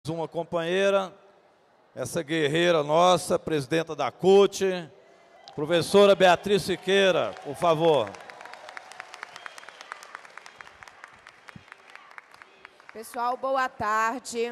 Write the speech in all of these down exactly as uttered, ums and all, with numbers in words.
Uma companheira, essa guerreira nossa, presidenta da C U T, professora Beatriz Siqueira, por favor. Pessoal, boa tarde.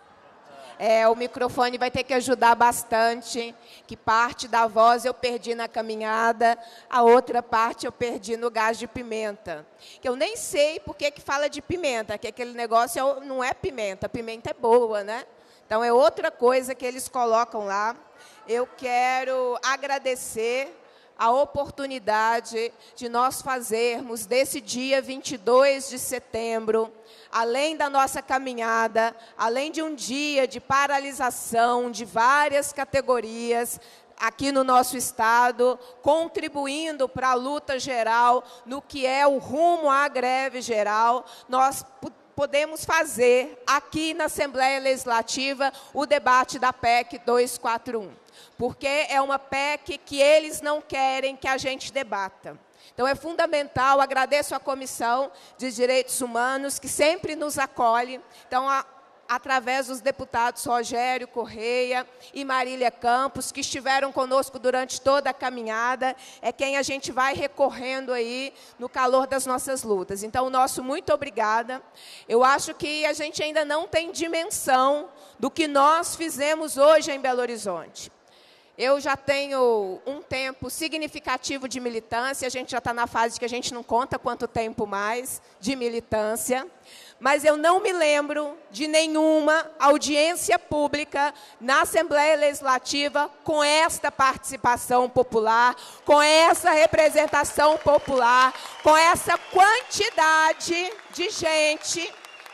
É, o microfone vai ter que ajudar bastante, que parte da voz eu perdi na caminhada, a outra parte eu perdi no gás de pimenta. Que eu nem sei por que que fala de pimenta, que aquele negócio não é pimenta, a pimenta é boa, né? Então, é outra coisa que eles colocam lá. Eu quero agradecer a oportunidade de nós fazermos desse dia vinte e dois de setembro, além da nossa caminhada, além de um dia de paralisação de várias categorias aqui no nosso estado, contribuindo para a luta geral, no que é o rumo à greve geral, nós podemos fazer aqui na Assembleia Legislativa o debate da P E C duzentos e quarenta e um, porque é uma P E C que eles não querem que a gente debata. Então, é fundamental, agradeço à Comissão de Direitos Humanos, que sempre nos acolhe. Então, a, através dos deputados Rogério Correia e Marília Campos, que estiveram conosco durante toda a caminhada, é quem a gente vai recorrendo aí no calor das nossas lutas. Então, o nosso muito obrigada. Eu acho que a gente ainda não tem dimensão do que nós fizemos hoje em Belo Horizonte. Eu já tenho um tempo significativo de militância, a gente já está na fase que a gente não conta quanto tempo mais de militância, mas eu não me lembro de nenhuma audiência pública na Assembleia Legislativa com esta participação popular, com essa representação popular, com essa quantidade de gente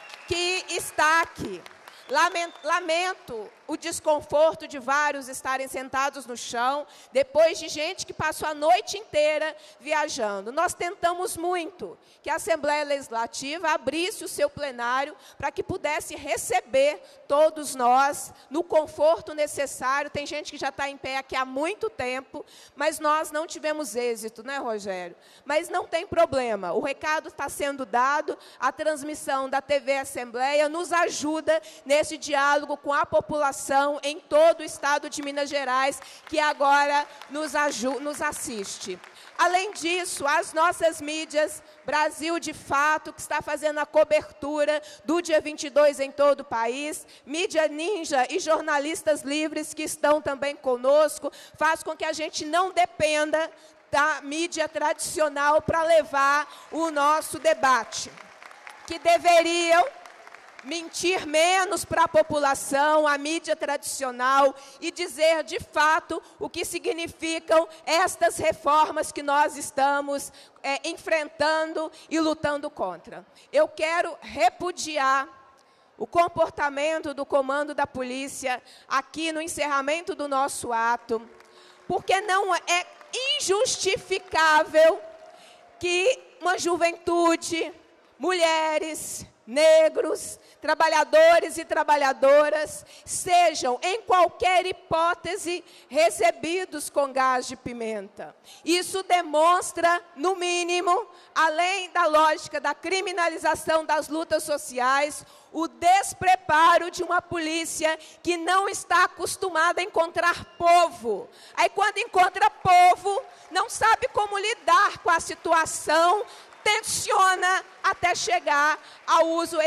que está aqui. Lamento, lamento o desconforto de vários estarem sentados no chão, depois de gente que passou a noite inteira viajando. Nós tentamos muito que a Assembleia Legislativa abrisse o seu plenário para que pudesse receber todos nós no conforto necessário. Tem gente que já está em pé aqui há muito tempo, mas nós não tivemos êxito, né, Rogério? Mas não tem problema, o recado está sendo dado, a transmissão da T V Assembleia nos ajuda nesse diálogo com a população em todo o estado de Minas Gerais, que agora nos, nos assiste. Além disso, as nossas mídias, Brasil de Fato, que está fazendo a cobertura do dia vinte e dois em todo o país, Mídia Ninja e jornalistas livres que estão também conosco, faz com que a gente não dependa da mídia tradicional para levar o nosso debate, que deveriam mentir menos para a população, a mídia tradicional, e dizer, de fato, o que significam estas reformas que nós estamos é, enfrentando e lutando contra. Eu quero repudiar o comportamento do comando da polícia aqui no encerramento do nosso ato, porque não é injustificável que uma juventude, mulheres, negros, trabalhadores e trabalhadoras sejam, em qualquer hipótese, recebidos com gás de pimenta. Isso demonstra, no mínimo, além da lógica da criminalização das lutas sociais, o despreparo de uma polícia que não está acostumada a encontrar povo. Aí, quando encontra povo, não sabe como lidar com a situação, tensiona até chegar ao uso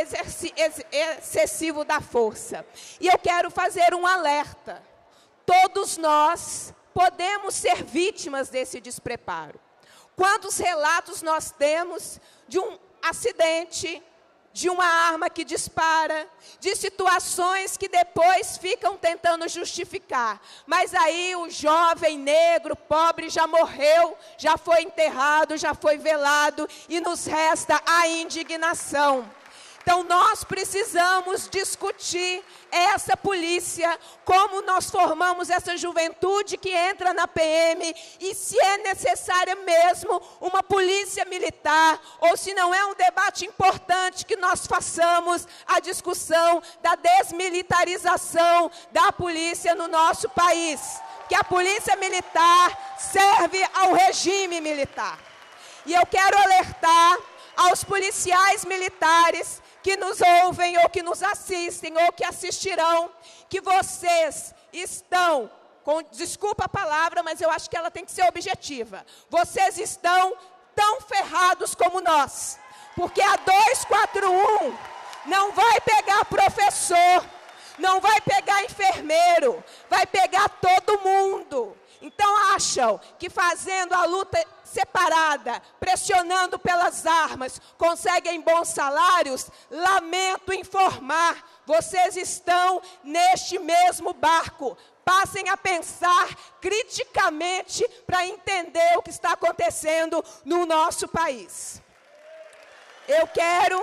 excessivo da força. E eu quero fazer um alerta. Todos nós podemos ser vítimas desse despreparo. Quantos relatos nós temos de um acidente, de uma arma que dispara, de situações que depois ficam tentando justificar. Mas aí o jovem negro, pobre, já morreu, já foi enterrado, já foi velado, e nos resta a indignação. Então, nós precisamos discutir essa polícia, como nós formamos essa juventude que entra na P M, e se é necessária mesmo uma polícia militar, ou se não é um debate importante que nós façamos a discussão da desmilitarização da polícia no nosso país. Que a polícia militar serve ao regime militar. E eu quero alertar aos policiais militares que nos ouvem ou que nos assistem ou que assistirão, que vocês estão, com, desculpa a palavra, mas eu acho que ela tem que ser objetiva. Vocês estão tão ferrados como nós, porque a duzentos e quarenta e um não vai pegar professor, não vai pegar enfermeiro, vai pegar todo mundo. Então acham que fazendo a luta separada, pressionando pelas armas, conseguem bons salários? Lamento informar, vocês estão neste mesmo barco. Passem a pensar criticamente para entender o que está acontecendo no nosso país. Eu quero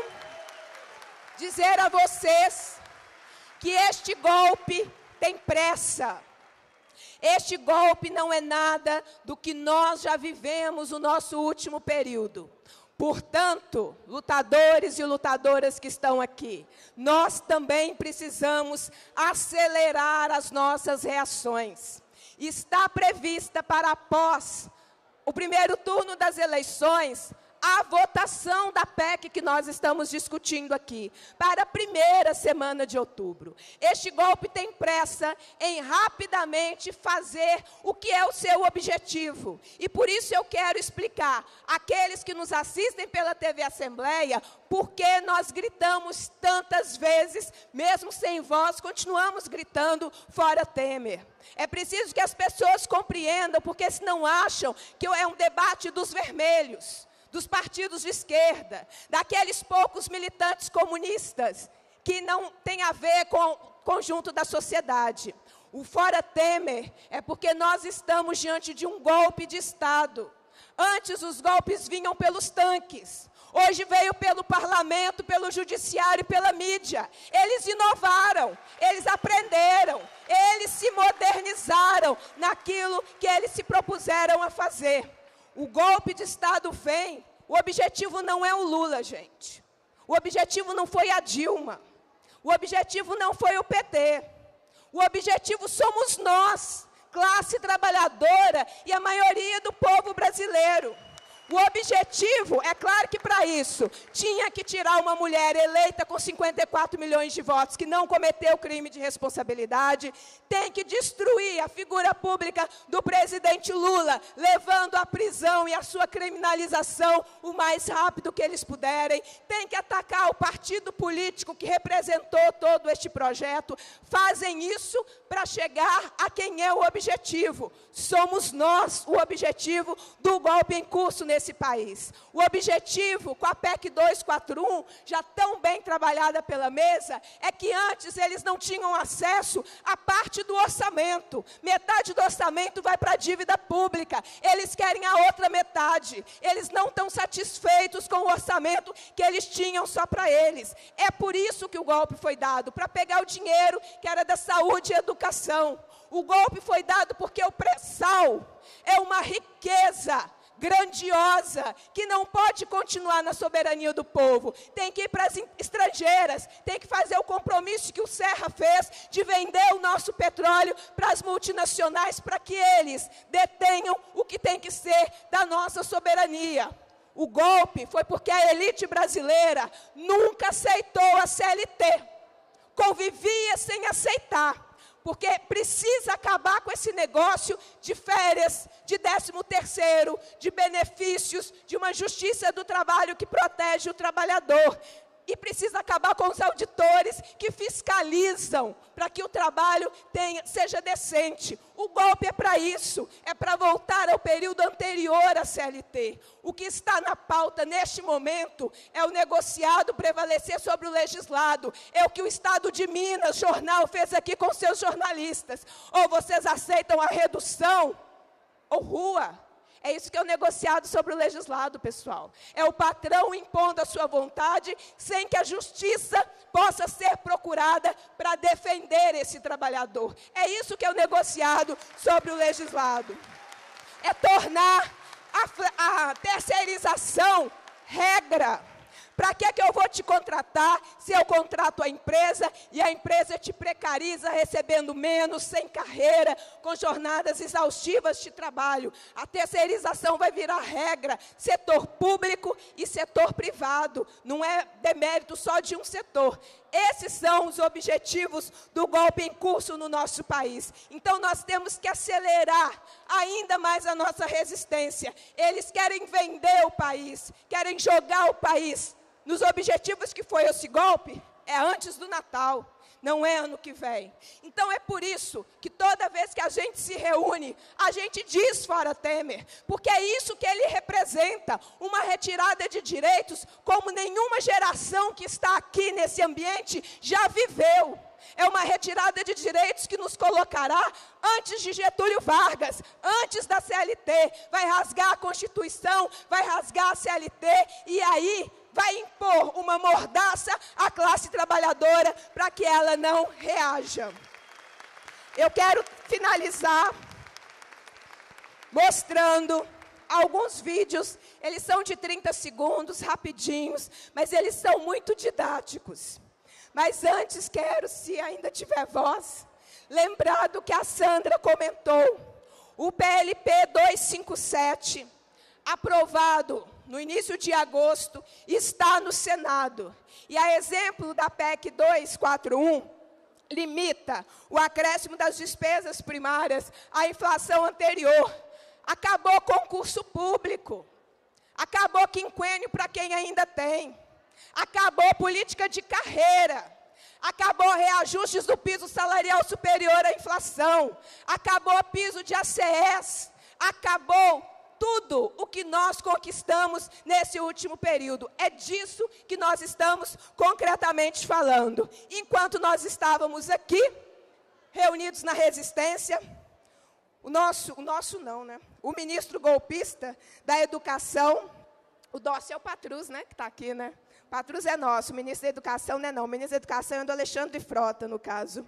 dizer a vocês que este golpe tem pressa. Este golpe não é nada do que nós já vivemos no nosso último período. Portanto, lutadores e lutadoras que estão aqui, nós também precisamos acelerar as nossas reações. Está prevista para após o primeiro turno das eleições a votação da P E C que nós estamos discutindo aqui, para a primeira semana de outubro. Este golpe tem pressa em rapidamente fazer o que é o seu objetivo. E por isso eu quero explicar àqueles que nos assistem pela T V Assembleia, por que nós gritamos tantas vezes, mesmo sem voz, continuamos gritando fora Temer. É preciso que as pessoas compreendam, porque senão acham que é um debate dos vermelhos, dos partidos de esquerda, daqueles poucos militantes comunistas que não tem a ver com o conjunto da sociedade. O fora Temer é porque nós estamos diante de um golpe de Estado. Antes os golpes vinham pelos tanques, hoje veio pelo parlamento, pelo judiciário e pela mídia. Eles inovaram, eles aprenderam, eles se modernizaram naquilo que eles se propuseram a fazer. O golpe de Estado vem, o objetivo não é o Lula, gente. O objetivo não foi a Dilma. O objetivo não foi o P T. O objetivo somos nós, classe trabalhadora e a maioria do povo brasileiro. O objetivo, é claro que para isso, tinha que tirar uma mulher eleita com cinquenta e quatro milhões de votos, que não cometeu crime de responsabilidade, tem que destruir a figura pública do presidente Lula, levando à prisão e à sua criminalização o mais rápido que eles puderem, tem que atacar o partido político que representou todo este projeto. Fazem isso para chegar a quem é o objetivo. Somos nós o objetivo do golpe em curso nesse país. O objetivo, com a P E C duzentos e quarenta e um, já tão bem trabalhada pela mesa, é que antes eles não tinham acesso à parte do orçamento. Metade do orçamento vai para a dívida pública. Eles querem a outra metade. Eles não estão satisfeitos com o orçamento que eles tinham só para eles. É por isso que o golpe foi dado, para pegar o dinheiro que era da saúde e educação. O golpe foi dado porque o pré-sal é uma riqueza grandiosa, que não pode continuar na soberania do povo, tem que ir para as estrangeiras, tem que fazer o compromisso que o Serra fez, de vender o nosso petróleo para as multinacionais, para que eles detenham o que tem que ser da nossa soberania. O golpe foi porque a elite brasileira nunca aceitou a C L T, convivia sem aceitar, porque precisa acabar com esse negócio de férias, de décimo terceiro, de benefícios, de uma justiça do trabalho que protege o trabalhador. E precisa acabar com os auditores que fiscalizam para que o trabalho tenha, seja decente. O golpe é para isso, é para voltar ao período anterior à C L T. O que está na pauta neste momento é o negociado prevalecer sobre o legislado. É o que o Estado de Minas, jornal, fez aqui com seus jornalistas. Ou vocês aceitam a redução, ou rua. É isso que é o negociado sobre o legislado, pessoal. É o patrão impondo a sua vontade, sem que a justiça possa ser procurada para defender esse trabalhador. É isso que é o negociado sobre o legislado. É tornar a, a terceirização regra. Para que que eu vou te contratar se eu contrato a empresa e a empresa te precariza recebendo menos, sem carreira, com jornadas exaustivas de trabalho? A terceirização vai virar regra, setor público e setor privado, não é demérito só de um setor. Esses são os objetivos do golpe em curso no nosso país. Então, nós temos que acelerar ainda mais a nossa resistência. Eles querem vender o país, querem jogar o país nos objetivos que foi esse golpe, é antes do Natal, não é ano que vem. Então, é por isso que toda vez que a gente se reúne, a gente diz fora Temer, porque é isso que ele representa, uma retirada de direitos como nenhuma geração que está aqui nesse ambiente já viveu. É uma retirada de direitos que nos colocará antes de Getúlio Vargas, antes da C L T, vai rasgar a Constituição, vai rasgar a C L T, e aí vai impor uma mordaça à classe trabalhadora para que ela não reaja. Eu quero finalizar mostrando alguns vídeos, eles são de trinta segundos, rapidinhos, mas eles são muito didáticos. Mas antes quero, se ainda tiver voz, lembrar do que a Sandra comentou. O P L P duzentos e cinquenta e sete, aprovado no início de agosto, está no Senado. E a exemplo da P E C duzentos e quarenta e um, limita o acréscimo das despesas primárias à inflação anterior. Acabou concurso público. Acabou quinquênio para quem ainda tem. Acabou política de carreira. Acabou reajustes do piso salarial superior à inflação. Acabou piso de A C S. Acabou tudo o que nós conquistamos nesse último período. É disso que nós estamos concretamente falando. Enquanto nós estávamos aqui, reunidos na resistência, o nosso, o nosso não, né? O ministro golpista da Educação, o Dócio é o Patrus, né? Que está aqui, né? Patrus é nosso, o ministro da Educação não é não. O ministro da Educação é do Alexandre de Frota, no caso.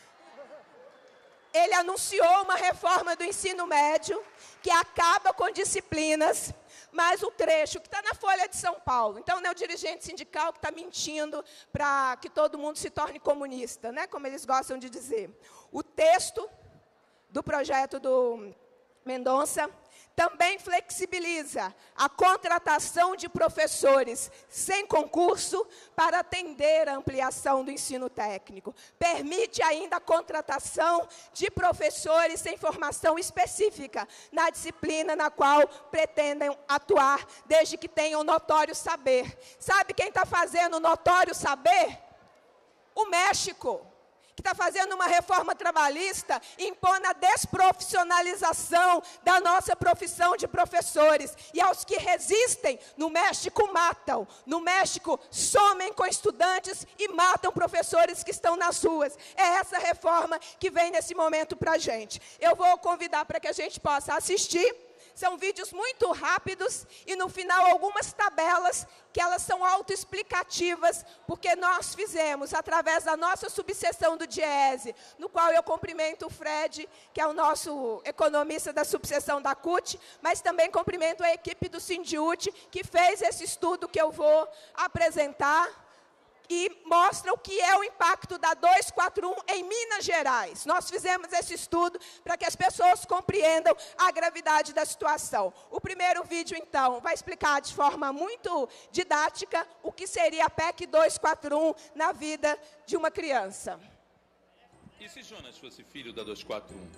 Ele anunciou uma reforma do ensino médio que acaba com disciplinas, mas o trecho que está na Folha de São Paulo. Então, não é o dirigente sindical que está mentindo para que todo mundo se torne comunista, né, como eles gostam de dizer. O texto do projeto do Mendonça também flexibiliza a contratação de professores sem concurso para atender a ampliação do ensino técnico. Permite ainda a contratação de professores sem formação específica na disciplina na qual pretendem atuar, desde que tenham notório saber. Sabe quem está fazendo notório saber? O México, que está fazendo uma reforma trabalhista, impondo a desprofissionalização da nossa profissão de professores. E aos que resistem, no México matam. No México somem com estudantes e matam professores que estão nas ruas. É essa reforma que vem nesse momento para a gente. Eu vou convidar para que a gente possa assistir. São vídeos muito rápidos e, no final, algumas tabelas que elas são autoexplicativas, porque nós fizemos, através da nossa subseção do DIESE, no qual eu cumprimento o Fred, que é o nosso economista da subseção da C U T, mas também cumprimento a equipe do Sindiúti, que fez esse estudo que eu vou apresentar, e mostra o que é o impacto da duzentos e quarenta e um em Minas Gerais. Nós fizemos esse estudo para que as pessoas compreendam a gravidade da situação. O primeiro vídeo, então, vai explicar de forma muito didática o que seria a P E C duzentos e quarenta e um na vida de uma criança. E se Jonas fosse filho da duzentos e quarenta e um?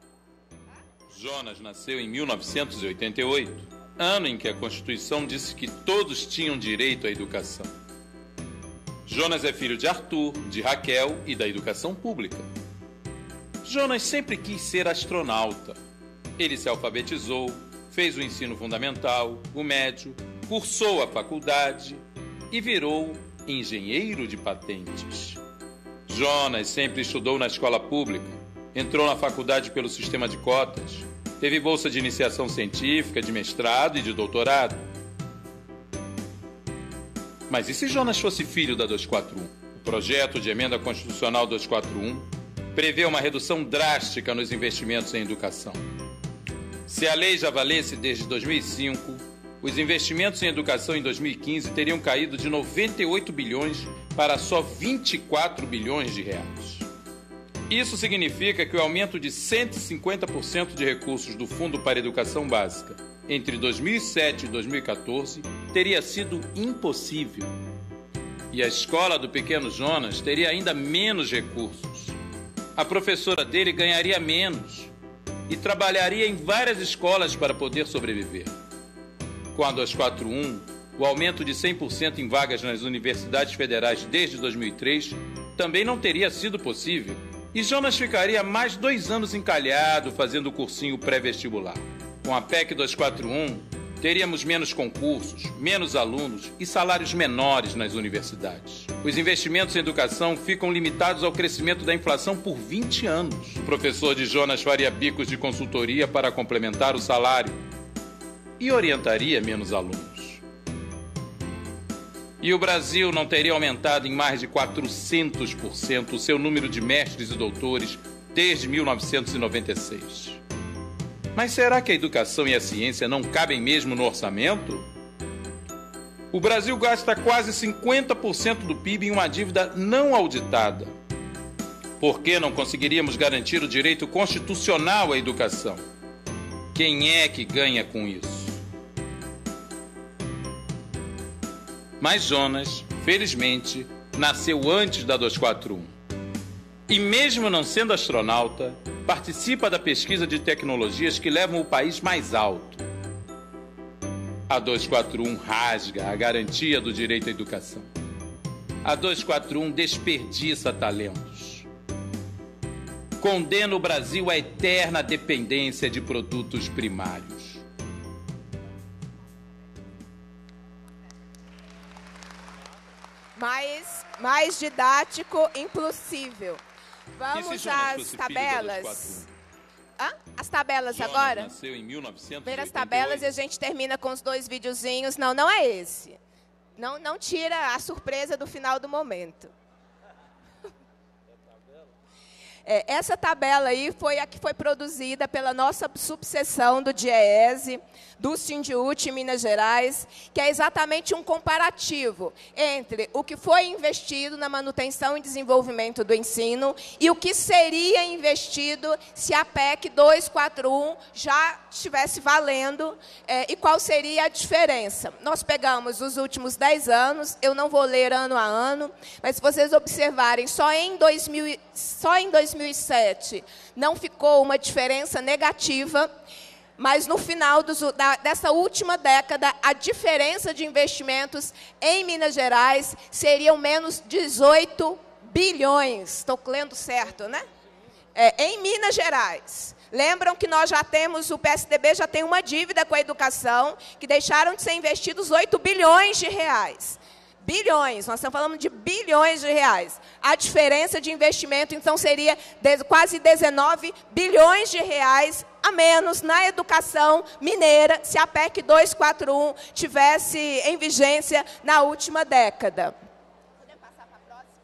Jonas nasceu em mil novecentos e oitenta e oito, ano em que a Constituição disse que todos tinham direito à educação. Jonas é filho de Arthur, de Raquel e da educação pública. Jonas sempre quis ser astronauta. Ele se alfabetizou, fez o ensino fundamental, o médio, cursou a faculdade e virou engenheiro de patentes. Jonas sempre estudou na escola pública, entrou na faculdade pelo sistema de cotas, teve bolsa de iniciação científica, de mestrado e de doutorado. Mas e se Jonas fosse filho da duzentos e quarenta e um? O projeto de emenda constitucional duzentos e quarenta e um prevê uma redução drástica nos investimentos em educação. Se a lei já valesse desde dois mil e cinco, os investimentos em educação em dois mil e quinze teriam caído de noventa e oito bilhões para só vinte e quatro bilhões de reais. Isso significa que o aumento de cento e cinquenta por cento de recursos do Fundo para a Educação Básica entre dois mil e sete e dois mil e quatorze teria sido impossível. E a escola do pequeno Jonas teria ainda menos recursos. A professora dele ganharia menos e trabalharia em várias escolas para poder sobreviver. Com a duzentos e quarenta e um, o aumento de cem por cento em vagas nas universidades federais desde dois mil e três também não teria sido possível. E Jonas ficaria mais dois anos encalhado fazendo o cursinho pré-vestibular. Com a P E C duzentos e quarenta e um, teríamos menos concursos, menos alunos e salários menores nas universidades. Os investimentos em educação ficam limitados ao crescimento da inflação por vinte anos. O professor de Jonas faria bicos de consultoria para complementar o salário e orientaria menos alunos. E o Brasil não teria aumentado em mais de quatrocentos por cento o seu número de mestres e doutores desde mil novecentos e noventa e seis. Mas será que a educação e a ciência não cabem mesmo no orçamento? O Brasil gasta quase cinquenta por cento do P I B em uma dívida não auditada. Por que não conseguiríamos garantir o direito constitucional à educação? Quem é que ganha com isso? Mas Jonas, felizmente, nasceu antes da duzentos e quarenta e um. E mesmo não sendo astronauta, participa da pesquisa de tecnologias que levam o país mais alto. A duzentos e quarenta e um rasga a garantia do direito à educação. A duzentos e quarenta e um desperdiça talentos. Condena o Brasil à eterna dependência de produtos primários. Mais, mais didático, impossível. Vamos às tabelas. Hã? As tabelas Jonas agora? Nasceu em mil novecentos e oitenta e oito. Ver as tabelas e a gente termina com os dois videozinhos. Não, não é esse. Não, não tira a surpresa do final do momento. É, essa tabela aí foi a que foi produzida pela nossa subseção do DIEESE, do Sindiúti em Minas Gerais, que é exatamente um comparativo entre o que foi investido na manutenção e desenvolvimento do ensino e o que seria investido se a P E C duzentos e quarenta e um já estivesse valendo, é, e qual seria a diferença. Nós pegamos os últimos dez anos, eu não vou ler ano a ano, mas se vocês observarem, só em dois mil, só em dois mil e sete não ficou uma diferença negativa, mas no final dos, da, dessa última década, a diferença de investimentos em Minas Gerais seriam menos dezoito bilhões. Estou lendo certo, né? É, em Minas Gerais. Lembram que nós já temos, o P S D B já tem uma dívida com a educação, que deixaram de ser investidos oito bilhões de reais. Bilhões, nós estamos falando de bilhões de reais. A diferença de investimento, então, seria de quase dezenove bilhões de reais a menos na educação mineira, se a P E C duzentos e quarenta e um tivesse em vigência na última década. Podemos passar para a próxima?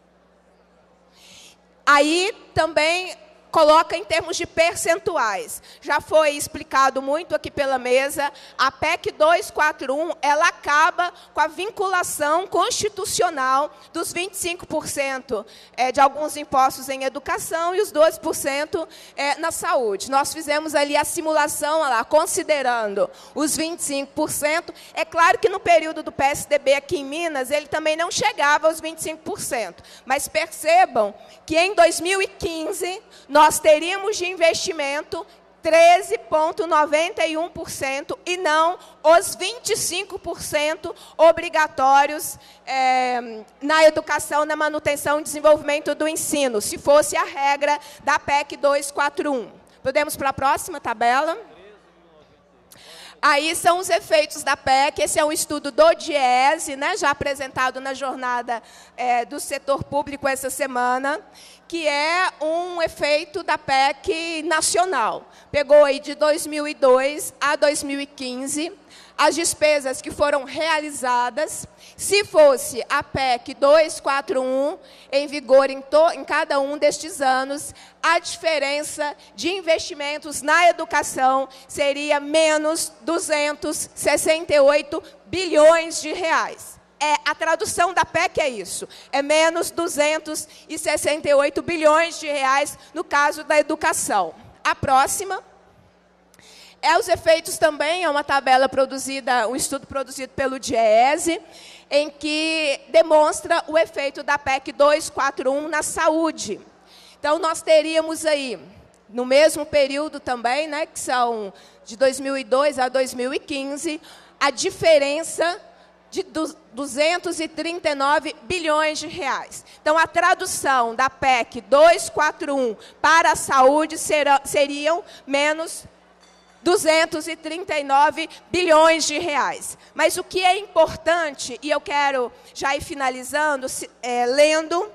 Aí, também, coloca em termos de percentuais. Já foi explicado muito aqui pela mesa, a P E C duzentos e quarenta e um, ela acaba com a vinculação constitucional dos vinte e cinco por cento é, de alguns impostos em educação e os doze por cento é, na saúde. Nós fizemos ali a simulação, lá, considerando os vinte e cinco por cento. É claro que no período do P S D B aqui em Minas, ele também não chegava aos vinte e cinco por cento. Mas percebam que em dois mil e quinze, nós nós teríamos de investimento treze vírgula noventa e um por cento e não os vinte e cinco por cento obrigatórios é, na educação, na manutenção e desenvolvimento do ensino, se fosse a regra da P E C duzentos e quarenta e um. Podemos para a próxima tabela? Aí são os efeitos da P E C, esse é um estudo do DIEESE, né, já apresentado na jornada é, do setor público essa semana, que é um efeito da P E C nacional. Pegou aí de dois mil e dois a dois mil e quinze as despesas que foram realizadas, se fosse a P E C duzentos e quarenta e um, em vigor em, to, em cada um destes anos, a diferença de investimentos na educação seria menos duzentos e sessenta e oito bilhões de reais. É, a tradução da P E C é isso, é menos duzentos e sessenta e oito bilhões de reais no caso da educação. A próxima é os efeitos também, é uma tabela produzida, um estudo produzido pelo DIEESE, em que demonstra o efeito da P E C duzentos e quarenta e um na saúde. Então, nós teríamos aí, no mesmo período também, né, que são de dois mil e dois a dois mil e quinze, a diferença de duzentos e trinta e nove bilhões de reais. Então, a tradução da P E C duzentos e quarenta e um para a saúde será, seriam menos duzentos e trinta e nove bilhões de reais. Mas o que é importante, e eu quero já ir finalizando, é, lendo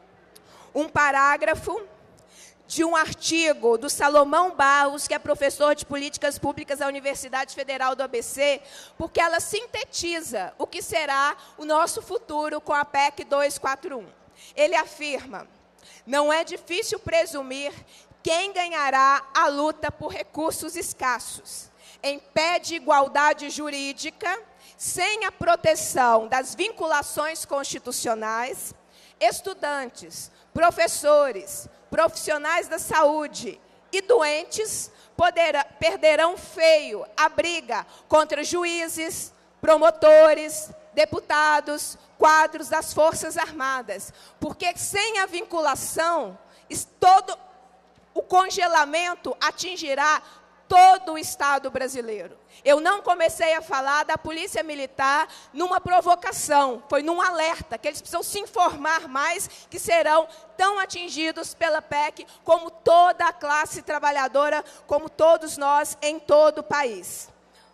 um parágrafo de um artigo do Salomão Barros, que é professor de Políticas Públicas da Universidade Federal do A B C, porque ela sintetiza o que será o nosso futuro com a P E C duzentos e quarenta e um. Ele afirma: não é difícil presumir quem ganhará a luta por recursos escassos, em pé de igualdade jurídica, sem a proteção das vinculações constitucionais. Estudantes, professores, profissionais da saúde e doentes poderá, perderão feio a briga contra juízes, promotores, deputados, quadros das Forças Armadas, porque sem a vinculação, todo o congelamento atingirá todo o Estado brasileiro. Eu não comecei a falar da Polícia Militar numa provocação, foi num alerta, que eles precisam se informar mais, que serão tão atingidos pela P E C como toda a classe trabalhadora, como todos nós em todo o país.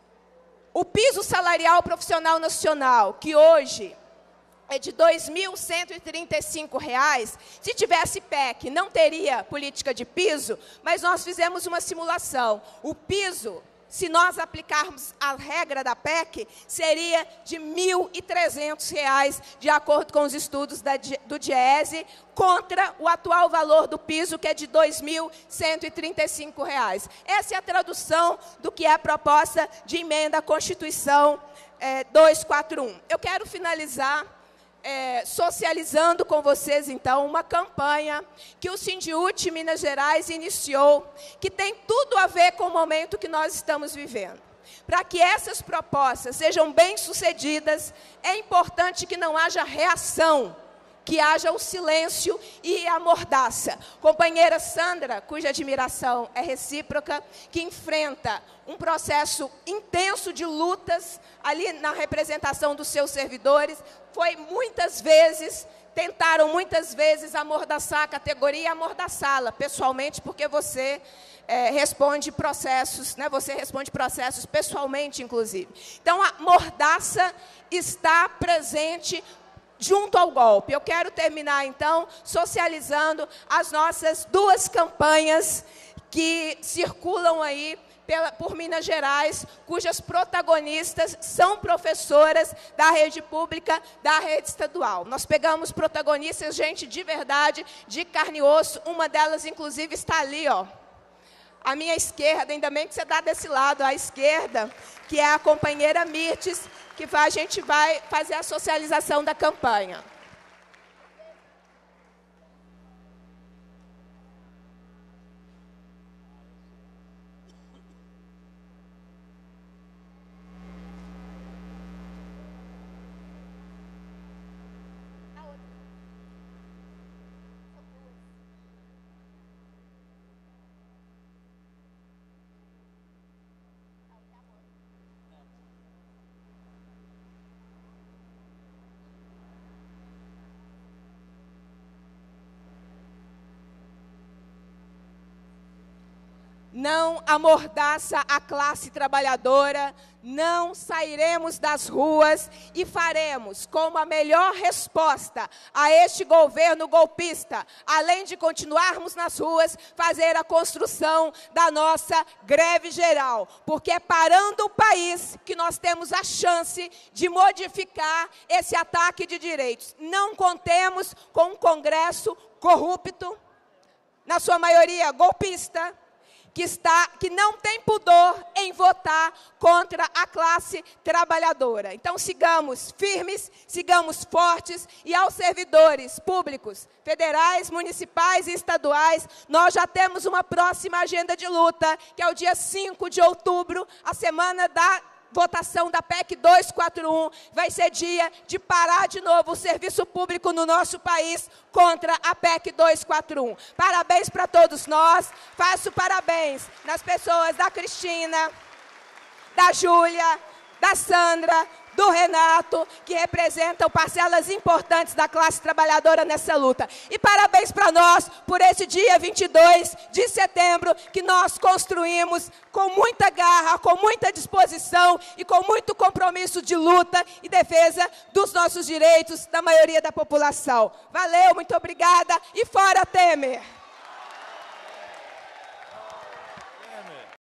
O piso salarial profissional nacional, que hoje é de dois mil cento e trinta e cinco reais, se tivesse P E C, não teria política de piso, mas nós fizemos uma simulação. O piso, se nós aplicarmos a regra da P E C, seria de mil e trezentos reais, de acordo com os estudos da, do DIEESE, contra o atual valor do piso, que é de dois mil cento e trinta e cinco reais. Essa é a tradução do que é a proposta de emenda à Constituição é, duzentos e quarenta e um. Eu quero finalizar É, socializando com vocês, então, uma campanha que o Sindiúti Minas Gerais iniciou, que tem tudo a ver com o momento que nós estamos vivendo. Para que essas propostas sejam bem-sucedidas, é importante que não haja reação, que haja o silêncio e a mordaça. Companheira Sandra, cuja admiração é recíproca, que enfrenta um processo intenso de lutas ali na representação dos seus servidores, foi muitas vezes, tentaram muitas vezes amordaçar a categoria e amordaçá-la, pessoalmente, porque você é, responde processos, né, você responde processos pessoalmente, inclusive. Então, a mordaça está presente junto ao golpe. Eu quero terminar, então, socializando as nossas duas campanhas que circulam aí pela, por Minas Gerais, cujas protagonistas são professoras da rede pública, da rede estadual. Nós pegamos protagonistas, gente de verdade, de carne e osso, uma delas, inclusive, está ali, ó, à minha esquerda, ainda bem que você está desse lado, à esquerda, que é a companheira Mirtes, que vai, a gente vai fazer a socialização da campanha. não amordaça a classe trabalhadora, não sairemos das ruas e faremos como a melhor resposta a este governo golpista, além de continuarmos nas ruas, fazer a construção da nossa greve geral, porque é parando o país que nós temos a chance de modificar esse ataque de direitos. Não contemos com um Congresso corrupto, na sua maioria golpista, que, está, que não tem pudor em votar contra a classe trabalhadora. Então, sigamos firmes, sigamos fortes, e aos servidores públicos, federais, municipais e estaduais, nós já temos uma próxima agenda de luta, que é o dia cinco de outubro, a semana da votação da P E C duzentos e quarenta e um, vai ser dia de parar de novo o serviço público no nosso país contra a P E C duzentos e quarenta e um. Parabéns para todos nós, faço parabéns nas pessoas da Cristina, da Júlia, da Sandra, do Renato, que representam parcelas importantes da classe trabalhadora nessa luta. E parabéns para nós por esse dia vinte e dois de setembro, que nós construímos com muita garra, com muita disposição e com muito compromisso de luta e defesa dos nossos direitos da maioria da população. Valeu, muito obrigada e fora Temer!